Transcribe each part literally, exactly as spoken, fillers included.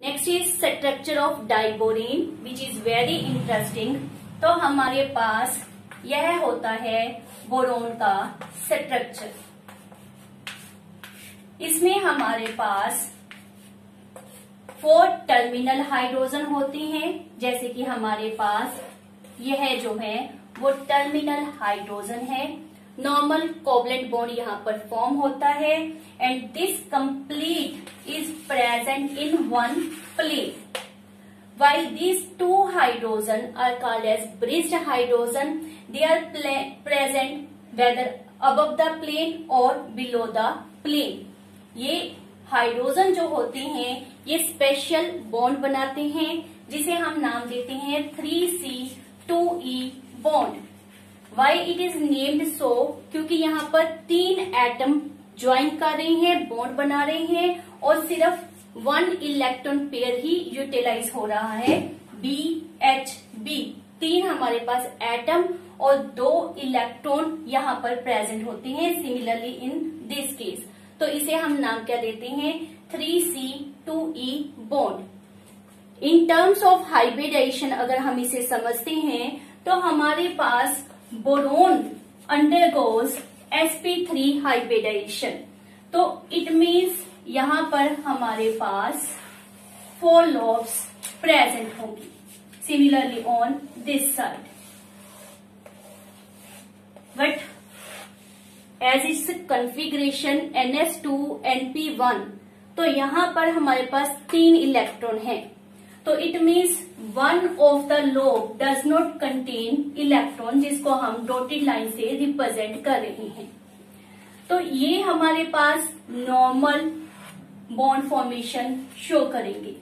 Next is structure of diborane which is very interesting. तो हमारे पास यह होता है बोरोन का स्ट्रक्चर। इसमें हमारे पास फोर टर्मिनल हाइड्रोजन होते हैं, जैसे कि हमारे पास यह जो है वो टर्मिनल हाइड्रोजन है। नॉर्मल कोवलेंट बॉन्ड यहाँ पर फॉर्म होता है and this complete is present in one plane. While these two hydrogen are called as bridged hydrogen, they are present whether above the plane or below the plane. ये hydrogen जो होते हैं ये special bond बनाते हैं जिसे हम नाम देते हैं three C two E bond. Why it is named so? क्योंकि यहाँ पर तीन एटम ज्वाइन कर रहे हैं, बॉन्ड बना रहे हैं और सिर्फ वन इलेक्ट्रॉन पेयर ही यूटिलाइज हो रहा है, बी एच बी। तीन हमारे पास एटम और दो इलेक्ट्रॉन यहाँ पर प्रेजेंट होते हैं सिमिलरली इन दिस केस। तो इसे हम नाम क्या देते हैं, three C two E bond. In terms of hybridization अगर हम इसे समझते हैं तो हमारे पास boron undergoes S P three hybridization. तो इट मीन्स यहाँ पर हमारे पास फोर लोब्स प्रेजेंट होंगी similarly on this side, but as its configuration N S two N P one, तो यहाँ पर हमारे पास तीन इलेक्ट्रॉन है। तो it means one of the lobe does not contain electron, जिसको हम डॉटेड लाइन से रिप्रेजेंट कर रहे हैं। तो ये हमारे पास नॉर्मल बॉन्ड फॉर्मेशन शो करेंगे।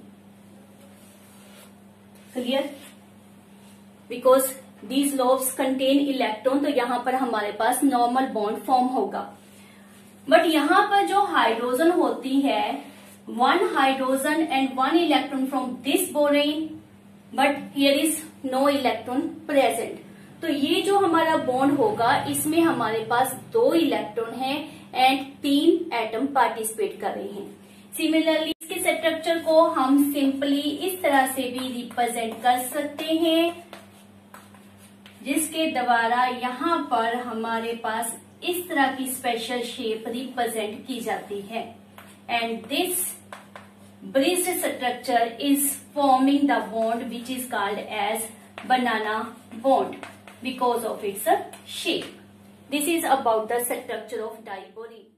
Clear? Because these lobes contain electron, तो यहां पर हमारे पास नॉर्मल बॉन्ड फॉर्म होगा। बट यहां पर जो हाइड्रोजन होती है, one hydrogen and one electron from this borane, but here is no electron present. तो ये जो हमारा बॉन्ड होगा इसमें हमारे पास दो इलेक्ट्रॉन है एंड तीन एटम पार्टिसिपेट कर रहे हैं। सिमिलरली इसके स्ट्रक्चर को हम सिंपली इस तरह से भी रिप्रेजेंट कर सकते हैं, जिसके द्वारा यहाँ पर हमारे पास इस तरह की स्पेशल शेप रिप्रेजेंट की जाती है। And this bridged structure is forming the bond which is called as banana bond because of its shape. This is about the structure of diborane.